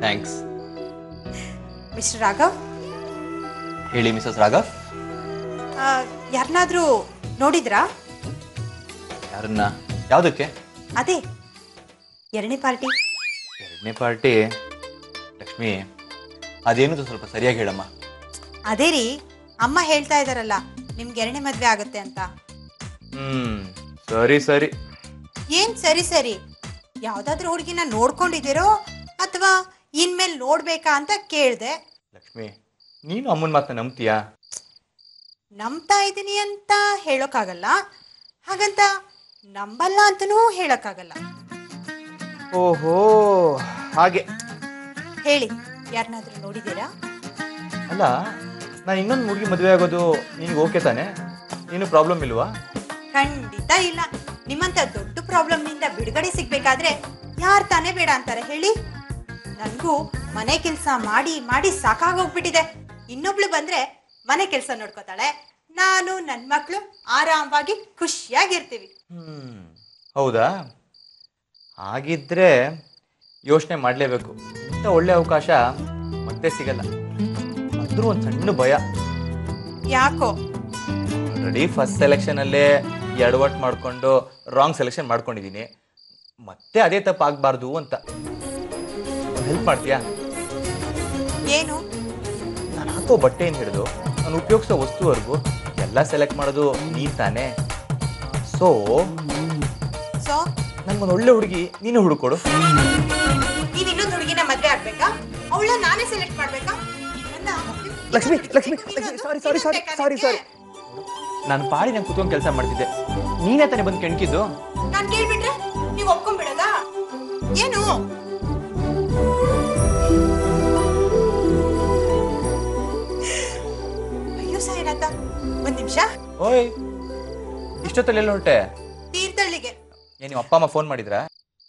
Thanks. Mister Raghav. ಹೇಳಿ Mrs Raghav. ಯಾರನ್ನಾದ್ರೂ ನೋಡಿದ್ರಾ? ಯಾರನ್ನ? ಯಾವುದಕ್ಕೆ? ಅದೇ ಎರಡನೇ ಪಾರ್ಟಿ. ಎರಡನೇ ಪಾರ್ಟಿ? ಲಕ್ಷ್ಮಿ, ಅದೇನು ಸ್ವಲ್ಪ ಸರಿಯಾಗಿ ಹೇಳಮ್ಮ. ಅದೇ ರೀ, ಅಮ್ಮ ಹೇಳ್ತಾ ಇದಾರಲ್ಲ ನಿಮ್ಗೆ ಎರಡನೇ ಮದ್ವೆ ಆಗುತ್ತೆ ಅಂತ. ಸರಿ ಸರಿ. ಏನ್ ಸರಿ ಸರಿ? ಯಾವ್ದಾದ್ರೂ ಹುಡುಗಿನ ನೋಡ್ಕೊಂಡಿದ್ದೀರೋ ಅಥವಾ ಇನ್ಮೇಲೆ ನೋಡ್ಬೇಕಾ ಅಂತ ಕೇಳ್ದೆ. ಲಕ್ಷ್ಮಿ, ನೀನು ಅಮ್ಮನ ಮಾತನ್ನ ನಂಬ್ತೀಯಾ? ನಂಬ್ತಾ ಇದ್ದೀನಿ ಅಂತ ಹೇಳೋಕ್ಕಾಗಲ್ಲ, ಹಾಗಂತ ನಂಬಲ್ಲ ಅಂತನೂ ಹೇಳಕ್ಕಾಗಲ್ಲ. ಓಹೋ, ಹಾಗೆ. ಹೇಳಿ, ಯಾರನ್ನಾದ್ರೂ ನೋಡಿದ್ದೀರಾ? ಅಲ್ಲ, ನಾನು ಇನ್ನೊಂದು ಹುಡುಗಿ ಮದುವೆ ಆಗೋದು ನಿನಗೆ ಓಕೆ ತಾನೆ? ಏನು ಪ್ರಾಬ್ಲಮ್ ಇಲ್ವಾ? ಖಂಡಿತ ಇಲ್ಲ. ನಿಮ್ಮಂತ ದೊಡ್ಡ ಪ್ರಾಬ್ಲಮ್ನಿಂದ ಬಿಡುಗಡೆ ಸಿಗ್ಬೇಕಾದ್ರೆ ಯಾರು ತಾನೇ ಬೇಡ ಅಂತಾರೆ ಹೇಳಿ? ನನಗೂ ಮನೆ ಕೆಲಸ ಮಾಡಿ ಮಾಡಿ ಸಾಕಾಗೋಗ್ಬಿಟ್ಟಿದೆ. ಇನ್ನೊಬ್ಳು ಬಂದ್ರೆ ಮನೆ ಕೆಲಸ ನೋಡ್ಕೋತಾಳೆ, ನಾನು ನನ್ನ ಮಕ್ಕಳು ಆರಾಮವಾಗಿ ಖುಷಿಯಾಗಿರ್ತೀವಿ. ಹೌದಾ? ಹಾಗಿದ್ರೆ ಯೋಚನೆ ಮಾಡಲೇಬೇಕು. ಇಂಥ ಒಳ್ಳೆ ಅವಕಾಶ ಮತ್ತೆ ಸಿಗಲ್ಲ. ಆದ್ರೂ ಒಂದು ಸಣ್ಣ ಭಯ. ಯಾಕೋ? ಆಲ್ರೆಡಿ ಫಸ್ಟ್ ಸೆಲೆಕ್ಷನ್ ಅಲ್ಲೇ ಎಡವಟ್ ಮಾಡ್ಕೊಂಡು ರಾಂಗ್ ಸೆಲೆಕ್ಷನ್ ಮಾಡ್ಕೊಂಡಿದ್ದೀನಿ. ಮತ್ತೆ ಅದೇ ತಪ್ಪು ಆಗ್ಬಾರ್ದು ಅಂತ. ಹೆಲ್ಪ್ ಮಾಡ್ತೀಯಾ? ಏನು? ನಾನು ಹಾಕೋ ಬಟ್ಟೆಯನ್ನು ಹಿಡಿದು ನಾನು ಉಪಯೋಗಿಸೋ ವಸ್ತುವರೆಗೂ ಎಲ್ಲ ಸೆಲೆಕ್ಟ್ ಮಾಡೋದು ನೀನ್ ತಾನೆ. ಸೊ ನಂಗೊಂದು ಒಳ್ಳೆ ಹುಡುಗಿ ನೀನು ಹುಡುಕೊಡು. ನೀನ್ ಇನ್ನೊಂದು ಹುಡುಗಿನ ಮದ್ವೆ ಆಗ್ಬೇಕಾ? ಅವಳ ನಾನೇ ಸೆಲೆಕ್ಟ್ ಮಾಡ್ಬೇಕಾ? ಲಕ್ಷ್ಮಿ, ಲಕ್ಷ್ಮಿ, ಸಾರಿ ಸಾರಿ ಸಾರಿ ಸಾರಿ ಸಾರಿ. ನಾನು ಪಾಡಿ ನಾನು ಕುತ್ಕೊಂಡು ಕೆಲಸ ಮಾಡ್ತಿದ್ದೆ, ನೀನೇ ತಾನೇ ಬಂದು ಕೆಣಕಿದ್ದು. ನಾನು ಕೇಳ್ಬಿಟ್ರೆ ನೀವು ಒಪ್ಕೊಂಡ್ಬಿಡೋದ? ಏನು? ಅಯ್ಯೋ ಸಾಯಿನಾಥ, ಒಂದ್ ನಿಮಿಷ. ಓಯ್, ಇಷ್ಟೊತ್ತಲ್ಲಿ ಎಲ್ಲ ಹೊರಟೆ? ತೀರ್ಥಹಳ್ಳಿಗೆ. ಏನ್ ನಿಮ್ಮ ಅಪ್ಪ ಅಮ್ಮ ಫೋನ್ ಮಾಡಿದ್ರಾ?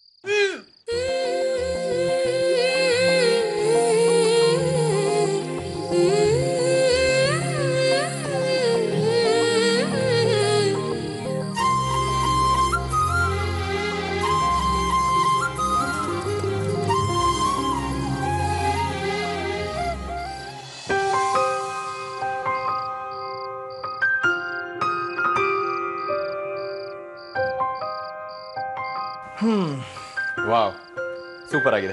ವಾವ್, ಸೂಪರ್ ಆಗಿದೆ.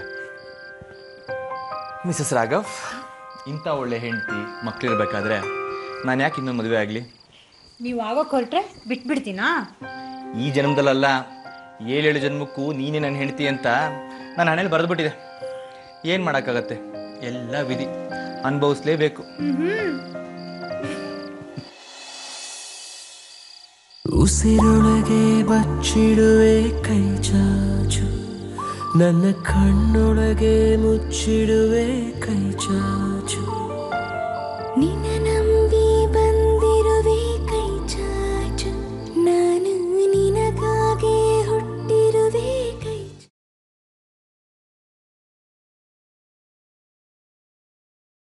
ಮಿಸಸ್ ರಾಘವ್, ಇಂಥ ಒಳ್ಳೆ ಹೆಂಡತಿ ಮಕ್ಕಳಿರ್ಬೇಕಾದ್ರೆ ನಾನು ಯಾಕೆ ಇನ್ನೊಂದು ಮದುವೆ ಆಗಲಿ? ನೀವು ಆಗೋಕೆ ಹೊರಟ್ರೆ ಬಿಟ್ಬಿಡ್ತೀನಾ? ಈ ಜನ್ಮದಲ್ಲ, 7 ಜನ್ಮಕ್ಕೂ ನೀನೇ ನನ್ನ ಹೆಂಡತಿ ಅಂತ ನಾನು ಹಣೆಯಲ್ಲಿ ಬರೆದ್ಬಿಟ್ಟಿದೆ. ಏನು ಮಾಡೋಕ್ಕಾಗತ್ತೆ, ಎಲ್ಲ ವಿಧಿ, ಅನುಭವಿಸ್ಲೇಬೇಕು. ಉಸಿರೊಳಗೆ ಬಚ್ಚಿಡುವೆ ಕೈ ಚಾಚು, ನನ್ನ ಕಣ್ಣೊಳಗೆ ಮುಚ್ಚಿಡುವೆ ಕೈ ಚಾಚು.